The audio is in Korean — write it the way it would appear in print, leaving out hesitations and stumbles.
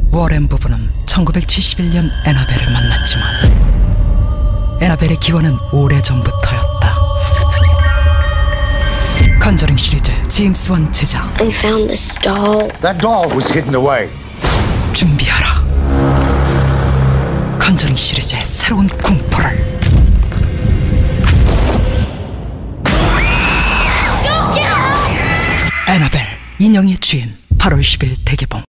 워렌 부부는 1971년 애나벨을 만났지만 애나벨의 기원은 오래전부터였다. 컨저링 시리즈 제임스 wan 제작. We found this doll. That doll was hidden away. 준비하라. 컨저링 시리즈의 새로운 공포를. 애나벨 인형의 주인 8월 10일 대개봉.